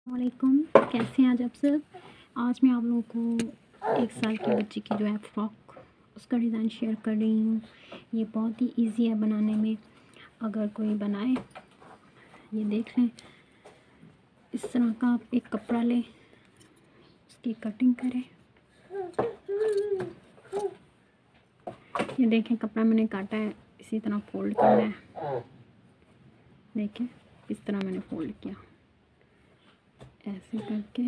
वालेकुम, कैसे हैं आज आप सब। आज मैं आप लोगों को 1 साल की बच्ची की जो है फ्रॉक उसका डिज़ाइन शेयर कर रही हूँ। ये बहुत ही इजी है बनाने में। अगर कोई बनाए, ये देख लें, इस तरह का आप एक कपड़ा लें, उसकी कटिंग करें। ये देखें, कपड़ा मैंने काटा है, इसी तरह फोल्ड करना है। देखें इस तरह मैंने फोल्ड किया, ऐसे करके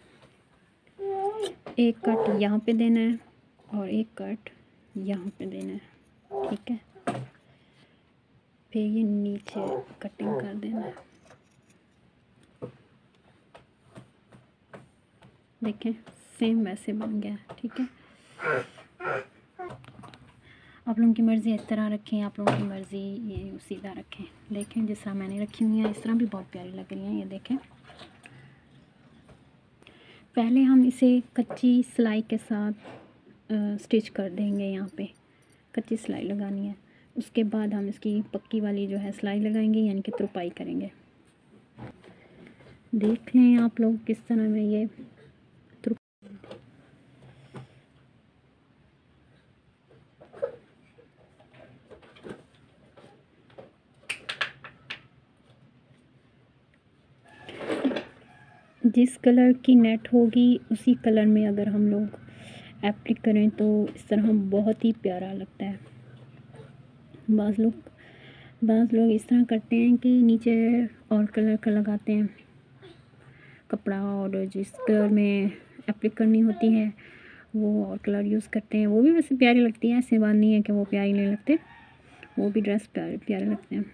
एक कट यहाँ पे देना है और एक कट यहाँ पे देना है, ठीक है। फिर ये नीचे कटिंग कर देना है। देखें सेम वैसे बन गया, ठीक है। आप लोगों की मर्ज़ी इस तरह रखें, आप लोगों की मर्ज़ी ये सीधा रखें। देखें जिस तरह मैंने रखी हुई है, इस तरह भी बहुत प्यारी लग रही हैं। ये देखें, पहले हम इसे कच्ची सिलाई के साथ स्टिच कर देंगे। यहाँ पे कच्ची सिलाई लगानी है, उसके बाद हम इसकी पक्की वाली जो है सिलाई लगाएंगे, यानी कि तुरपाई करेंगे। देख लें आप लोग किस तरह में ये जिस कलर की नेट होगी उसी कलर में अगर हम लोग एप्लिक करें तो इस तरह बहुत ही प्यारा लगता है। बाज़ लोग इस तरह करते हैं कि नीचे और कलर का लगाते हैं कपड़ा, और जिस कलर में एप्लिक करनी होती है वो और कलर यूज़ करते हैं। वो भी वैसे प्यारी लगती है, ऐसे बात नहीं है कि वो प्यारी नहीं लगते, वो भी ड्रेस प्यारे लगते हैं,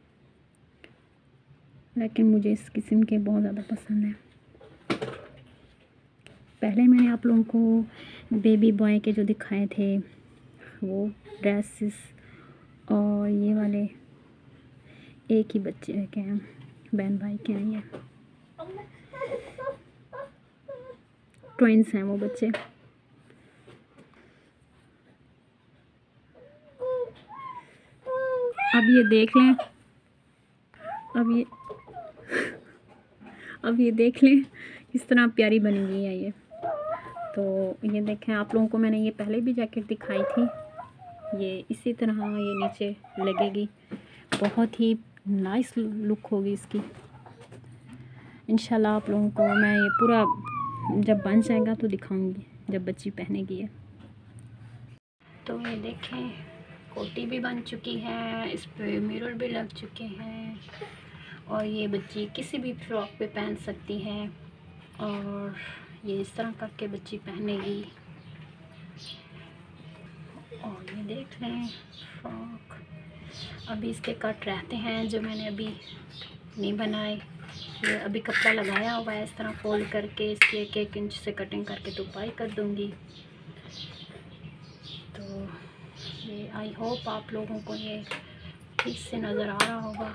लेकिन मुझे इस किस्म के बहुत ज़्यादा पसंद है। पहले मैंने आप लोगों को बेबी बॉय के जो दिखाए थे वो ड्रेसेस, और ये वाले एक ही बच्चे के हैं, बहन भाई के हैं, ये ट्विंस हैं वो बच्चे। अब ये देख लें, अब ये देख लें किस तरह प्यारी बनी हुई है ये। तो ये देखें, आप लोगों को मैंने ये पहले भी जैकेट दिखाई थी, ये इसी तरह ये नीचे लगेगी, बहुत ही नाइस लुक होगी इसकी। इंशाल्लाह आप लोगों को मैं ये पूरा जब बन जाएगा तो दिखाऊंगी, जब बच्ची पहनेगी है। तो ये देखें, कोटी भी बन चुकी है, इस पे मिरर भी लग चुके हैं, और ये बच्ची किसी भी फ्रॉक पे पहन सकती है, और ये इस तरह करके बच्ची पहनेगी। और ये देख लें फ्रॉक, अभी इसके कट रहते हैं जो मैंने अभी नहीं बनाए। ये अभी कपड़ा लगाया हुआ है, इस तरह फोल्ड करके इसकी 1-1 इंच से कटिंग करके तुरपाई कर दूंगी। तो ये आई होप आप लोगों को ये ठीक से नज़र आ रहा होगा।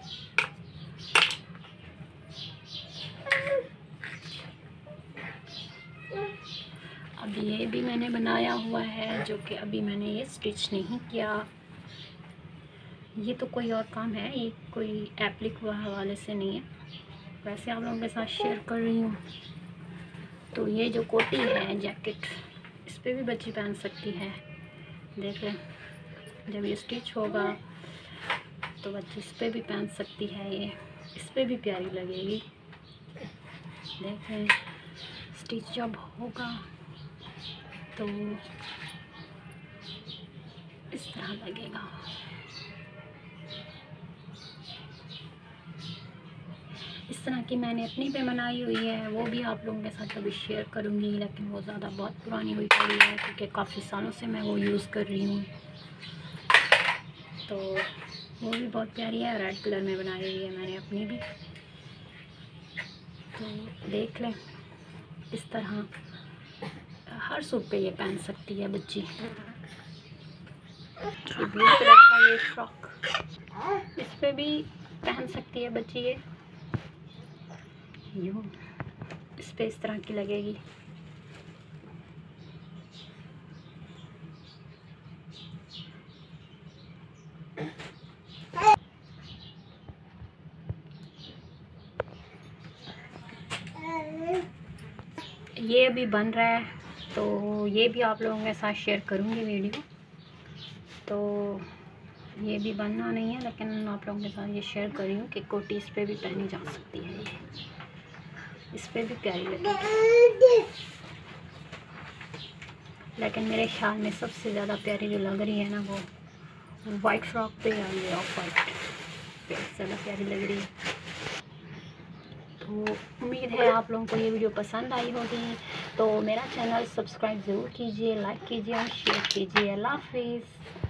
अब ये भी मैंने बनाया हुआ है, जो कि अभी मैंने ये स्टिच नहीं किया। ये तो कोई और काम है, ये कोई एप्लिक हवाले से नहीं है, वैसे आप लोगों के साथ शेयर कर रही हूँ। तो ये जो कोटी है जैकेट, इस पर भी बच्ची पहन सकती है। देख लें, जब ये स्टिच होगा तो बच्ची इस पर भी पहन सकती है, ये इस पर भी प्यारी लगेगी। देख लें, स्टिच जब होगा तो इस तरह लगेगा। इस तरह की मैंने अपनी पे बनाई हुई है, वो भी आप लोगों के साथ कभी शेयर करूँगी, लेकिन वो ज़्यादा बहुत पुरानी हुई पड़ी है क्योंकि काफ़ी सालों से मैं वो यूज़ कर रही हूँ। तो वो भी बहुत प्यारी है, रेड कलर में बनाई हुई है मैंने अपनी भी। तो देख लें, इस तरह हर सूट पे ये पहन सकती है बच्ची। ब्लू कलर का ये फ्रॉक, इस पे भी पहन सकती है बच्ची, ये यूँ इस पे इस तरह की लगेगी। ये अभी बन रहा है, तो ये भी आप लोगों के साथ शेयर करूँगी वीडियो। तो ये भी बनना नहीं है, लेकिन आप लोगों के साथ ये शेयर कर रही हूँ कि कोटी इस पर भी पहनी जा सकती है। ये इस पर भी प्यारी लगेगी, लेकिन मेरे ख्याल में सबसे ज़्यादा प्यारी जो लग रही है ना, वो वाइट फ्रॉक पे या ये ऑफ वाइट पे ज़्यादा प्यारी लग रही है। तो उम्मीद है आप लोगों को ये वीडियो पसंद आई होगी। तो मेरा चैनल सब्सक्राइब ज़रूर कीजिए, लाइक कीजिए और शेयर कीजिए। अल्लाह हाफिज़।